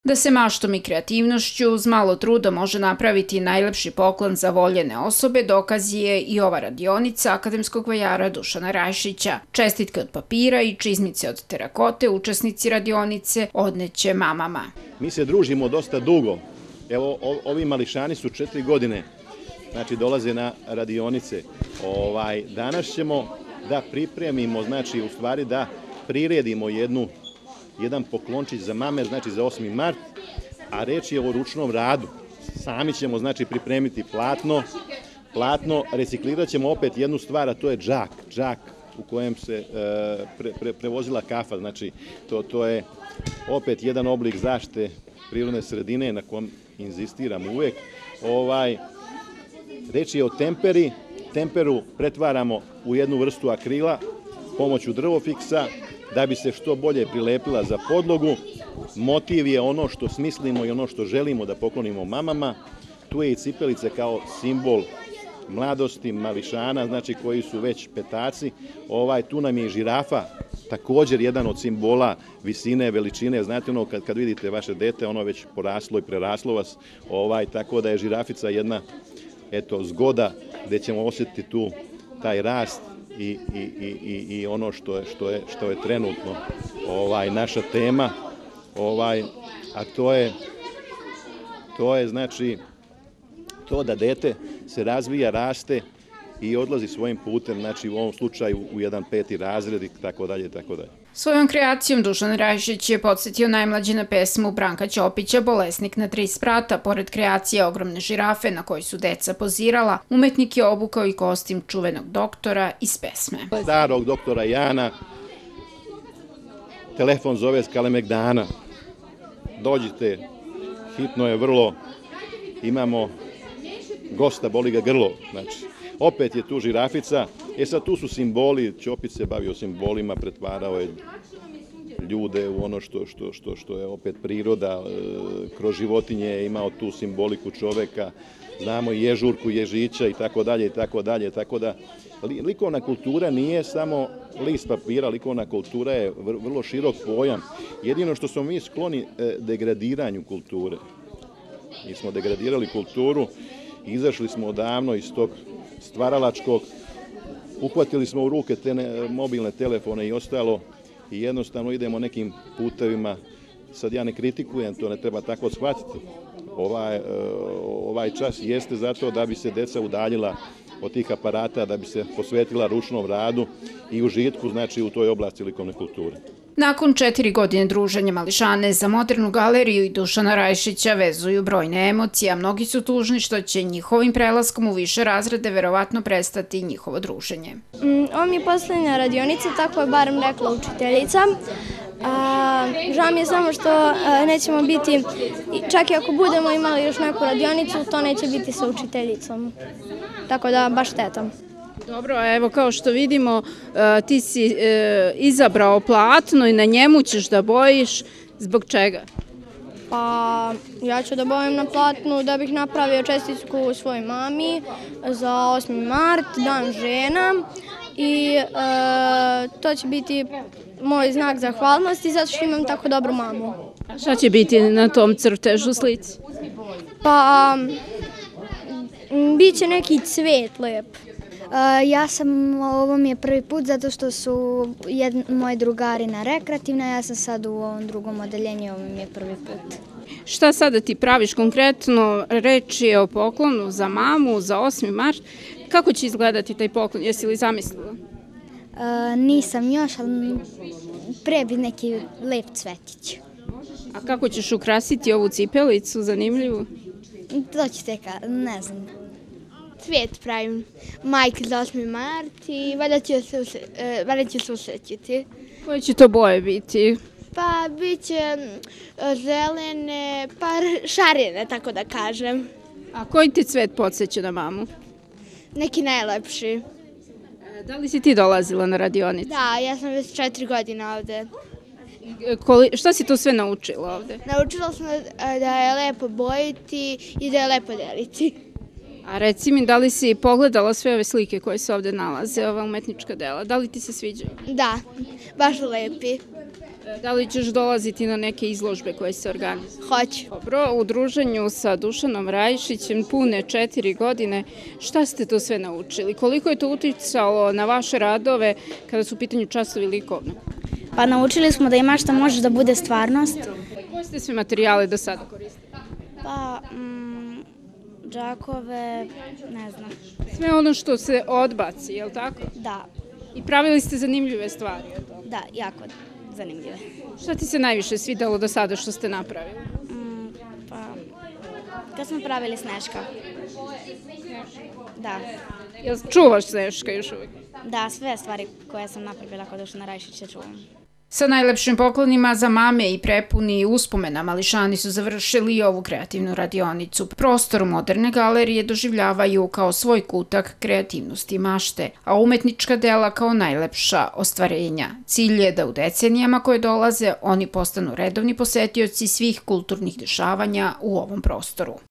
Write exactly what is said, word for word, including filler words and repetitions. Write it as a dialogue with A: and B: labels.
A: Da se maštom i kreativnošću uz malo truda može napraviti najlepši poklon za voljene osobe, dokaz je i ova radionica akademskog vajara Dušana Rajšića. Čestitke od papira i čizmice od terakote učesnici radionice odneće mamama.
B: Mi se družimo dosta dugo. Evo, ovi mališani su četiri godine, znači dolaze na radionice. Ovaj, danas ćemo da pripremimo, znači u stvari da priredimo jednu jedan poklončić za mame, znači za osmi mart, a reč je o ručnom radu. Sami ćemo, znači, pripremiti platno, platno, reciklirat ćemo opet jednu stvar, a to je džak, džak u kojem se pre, pre, prevozila kafa, znači to, to je opet jedan oblik zaštite prirodne sredine na kom inzistiram uvek. Ovaj, reč je o temperi, temperu pretvaramo u jednu vrstu akrila pomoću drvofiksa, da bi se što bolje prilepila za podlogu. Motiv je ono što smislimo i ono što želimo da poklonimo mamama. Tu je i cipelice kao simbol mladosti, mališana, znači koji su već petaci. Ovaj, tu nam je i žirafa, također jedan od simbola visine, veličine. Znate ono, kad, kad vidite vaše dete, ono već poraslo i preraslo vas, ovaj, tako da je žirafica jedna, eto, zgoda gde ćemo osjetiti tu taj rast I, i, i, i ono što je, što je, što je trenutno ovaj, naša tema, ovaj, a to je, to je znači to da dete se razvija, raste i odlazi svojim putem, znači u ovom slučaju u jedan peti razred i tako dalje, tako dalje.
A: Svojom kreacijom Dušan Rajšić je podsjetio najmlađe na pesmu Branka Ćopića Bolesnik na tri sprata. Pored kreacije ogromne žirafe na kojoj su deca pozirala, umetnik je obukao i kostim čuvenog doktora iz pesme.
B: Starog doktora Jana, telefon zove s Kalemegdana. Dođite, hitno je vrlo, imamo gosta, boli ga grlo, znači. Opet je tu žirafica, e sad tu su simboli, Ćopić se bavio simbolima, pretvarao je ljude u ono što, što, što, što je opet priroda, kroz životinje je imao tu simboliku čoveka, znamo i ježurku, ježića i tako dalje, i tako dalje, tako da likovna kultura nije samo list papira, likovna kultura je vrlo širok pojam. Jedino što smo mi skloni degradiranju kulture. Mi smo degradirali kulturu, izašli smo odavno iz tog stvaralačkog, uhvatili smo u ruke te mobilne telefone i ostalo i jednostavno idemo nekim putevima. Sad ja ne kritikujem, to ne treba tako shvatiti. Ovaj, ovaj čas jeste zato da bi se deca udaljila od tih aparata, da bi se posvetila ručnom radu i užitku, znači u toj oblasti likovne kulture.
A: Nakon četiri godine druženja mališane za Modernu galeriju i Dušana Rajšića vezuju brojne emocije, a mnogi su tužni što će njihovim prelaskom u više razrede verovatno prestati njihovo druženje.
C: Ovo mi je poslednja radionica, tako je barem rekla učiteljica. A, žao mi je samo što a, nećemo biti, čak i ako budemo imali još neku radionicu, to neće biti sa učiteljicom. Tako da baš štetam.
D: Dobro, a evo kao što vidimo, ti si izabrao platno i na njemu ćeš da bojiš. Zbog čega?
C: Pa ja ću da bojim na platnu da bih napravio čestitku svojoj mami za osmi mart, dan žena. I e, to će biti moj znak zahvalnosti zato što imam tako dobru mamu.
D: A šta će biti na tom crtežu slici?
C: Pa bit će neki cvet lep.
E: Uh, ja sam, ovo mi je prvi put zato što su jed, moji drugari na rekreativnoj, ja sam sad u ovom drugom odeljenju, ovo mi je prvi put.
D: Šta sada ti praviš konkretno? Reč je o poklonu za mamu, za osmi mart. Kako će izgledati taj poklon? Jesi li zamislila?
E: Uh, nisam još, ali pre bi neki lep cvetić.
D: A kako ćeš ukrasiti ovu cipelicu, zanimljivu?
E: To ću teka, ne znam.
F: Cvijet pravim majke za osmi mart i valjda će se, uh, valjda će se usrećiti.
D: Koje će to boje biti?
F: Pa bit će zelene, pa šarene, tako da kažem.
D: A koji ti cvet podsjeća na mamu?
F: Neki najlepši.
D: Da li si ti dolazila na radionicu?
F: Da, ja sam već četiri godine ovde.
D: Koli, šta si tu sve naučila ovde?
F: Naučila sam da je lepo bojiti i da je lepo deliti.
D: A reci mi, da li si pogledala sve ove slike koje se ovde nalaze, ova umetnička dela? Da li ti se sviđaju?
F: Da, baš lepi.
D: Da li ćeš dolaziti na neke izložbe koje se organizuju?
F: Hoću.
D: Dobro, u druženju sa Dušanom Rajišićem pune četiri godine. Šta ste to sve naučili? Koliko je to uticalo na vaše radove kada su u pitanju časovi likovnog?
G: Pa naučili smo da i mašta može da bude stvarnost.
D: Koje ste sve materijale do sada koristili?
G: Pa, mm, džakove, ne znam.
D: Sve ono što se odbaci, je li tako?
G: Da,
D: I pravili ste zanimljive stvari. je li tako?
G: da, jako zanimljive.
D: Šta ti se najviše svidelo do sada što ste napravili?
G: Mm, pa, kad smo pravili Sneška. Da,
D: Jel čuvaš Sneška još uvijek?
G: da, sve stvari koje sam napravila kod Dušana Rajišića čuvam.
A: Sa najlepšim poklonima za mame i prepuni uspomena mališani su završili ovu kreativnu radionicu. Prostor Moderne galerije doživljavaju kao svoj kutak kreativnosti i mašte, a umetnička dela kao najlepša ostvarenja. Cilj je da u decenijama koje dolaze oni postanu redovni posetioci svih kulturnih dešavanja u ovom prostoru.